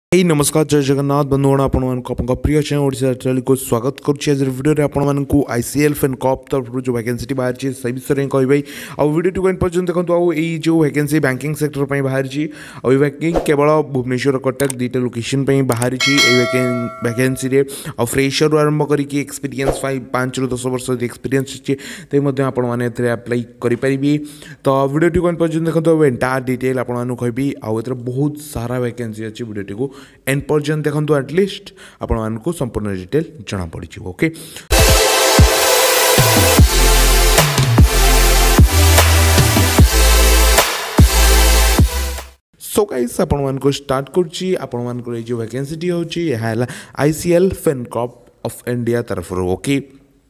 हे नमस्कार जय जगन्नाथ बंधुगण आपण प्रिय चैनल ओडिशा चैनल को स्वागत करुच्ची आज वीडियो आपको आईसीएल फेनकॉप तरफ जो वैकेंसी बाहर से विषय कहबे आ वीडियो को पर्यटन देखो आई जो वैकेंसी बैंकिंग सेक्टर पर बाहर वैकेंसी केवल भुवनेश्वर कटक दुईटा लोकेशन बाहर वैकेंसी फ्रेशर आरंभ करके एक्सपीरियंस 5 ରୁ 10 वर्ष एक्सपीरियंस अच्छे आपने अप्लाई करेंगे। तो वीडियो को पर्यटन देखो एंटायर डिटेल आपको कहबी आउ बहुत सारा वैकेंसी अच्छी वीडियो को एंड पर्यटन देखो एटलिस्ट आपको संपूर्ण डिटेल जना पड़ी। ओके सो गाइस आपको स्टार्ट करुच्ची आपण जो वैकेंसी होची आईसीएल फेनकॉप ऑफ इंडिया तरफ। ओके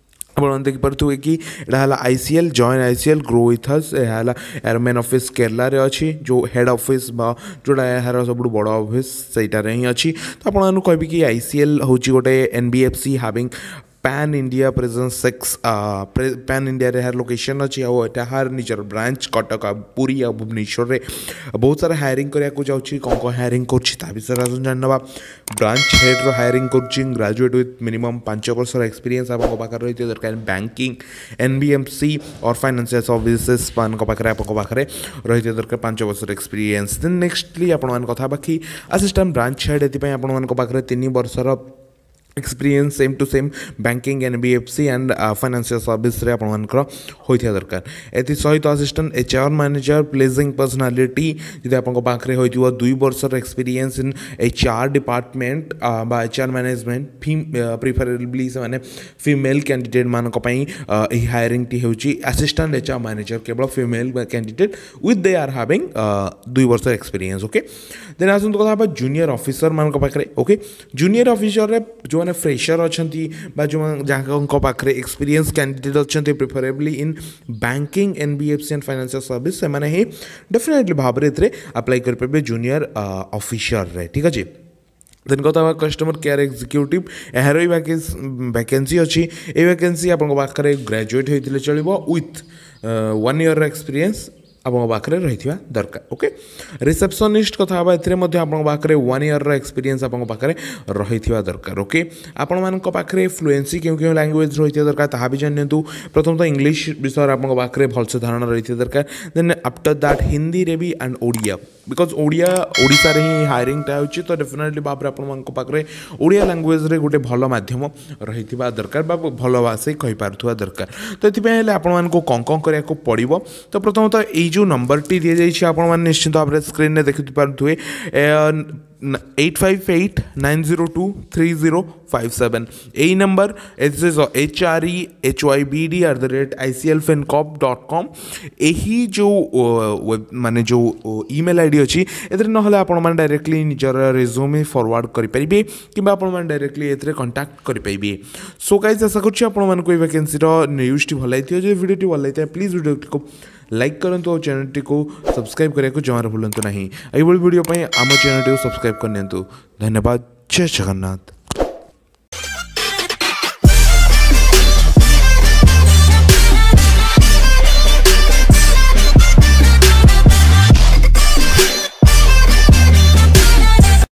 आप देखिपे कि यहाँ ICL join ICL grow with us यार मेन ऑफिस केरला रे अच्छी जो हेड ऑफिस जोड़ा यार सब बड़ ऑफिस सहीटार ही अच्छी। तो आपको कहबी कि आईसीएल हूँ गोटे NBFC having pan India presence 6 pan India रे लोकेशन अच्छी आर निजर ब्रांच कटक पुरी आ भुवनेश्वर रे बहुत सारा हायरिंग करा जाऊँगी कौन कौन हायरिंग कर विषय जानवा। ब्रांच हेड रो हायरिंग कर ग्रेजुएट विथ मिनिमम 5 वर्ष एक्सपीरियंस आप रही दरकार बैंकिंग एनबीएफसी और फाइनेंशियल सर्विसेज पाखे रही दरकार 5 वर्ष एक्सपीरियंस। देन नेक्स्टली आपण कथा बाकी असिस्टेंट ब्रांच हेड ये पाखे 3 वर्षर experience same to same banking NBFC and financial service रे आपनकर होइथिया दरकार। एथि सहित assistant HR manager pleasing personality जदि आपन पाखरे होइथियो 2 वर्षर एक्सपीरियंस इन एचआर डिपार्टमेंट बा एचआर मैनेजमेंट प्रिफरेबली से माने फीमेल कैंडिडेट मानक पई एही हायरिंग टी होची असिस्टेंट एचआर मैनेजर केवल female candidate with they are having 2 वर्षर एक्सपीरियंस। ओके देन आसुन तो कथा जूनियर ऑफिसर मानक पाखरे। ओके जूनियर ऑफिसर रे जो फ्रेशर अच्छा जो जहाँ पाखे एक्सपीरियंस कैंडिडेट अच्छा preferably in banking NBFC and financial service से ही डेफिनेटली भाव में अप्लाई करेंगे जूनियर ऑफिसर रे। ठीक अच्छे देन कथा कस्टमर केयर एग्जीक्यूटिव यार वैकेंसी अच्छी ये वैकेंसी आपे ग्रेजुएट होते चलो विथ 1 ईयर एक्सपीरियंस आपको पाखे रही दरकार। ओके रिसेप्शनिस्ट कथा पाखे 1 ईयर एक्सपीरियंस आपको पाखे रही दरकार। ओके आपण पाखे फ्लुएंसी क्यों क्यों लैंग्वेज रही दरकार ता भी जानतु। प्रथम तो इंग्लिश विषय आपको पाखे भलसे धारणा रही दरकार। देन आफ्टर दैट हिंदी रे भी एंड ओडिया बिकज ओडिया ओडिशा रे ही हायरिंगटा होची तो डेफिनेटली भाव में आपको पाखे ओडिया लैंग्वेज रे गोटे भल माध्यम रही दरकार बा भल भाषा कही पारुथुवा दरकार। तो ये आपको कौन कौन करा पड़ो। तो प्रथम तो ये जो नंबर टी दी जाइए आप निश्चित भाव में स्क्रीन में देखि पारे 8589023057 यही नंबर HREHYBD@iclfencop.com यही जो माने जो ईमेल आईडी अच्छी ना आप डायरेक्टली निजर रेज्यूमे फॉरवर्ड करेंगे कि डायरेक्टली ये कांटेक्ट करेंगे। सो गाइस आशा करुँच आपको ये वैकेंसी न्यूज़ टी भल जो वीडियो भल लगता है प्लीज वीडियो को लाइक करंतु और चैनल टी को सब्सक्राइब करने को जमार भूलु नहीं। ये वीडियो आम चैनल टी को सब्सक्राइब करनी। धन्यवाद जय जगन्नाथ।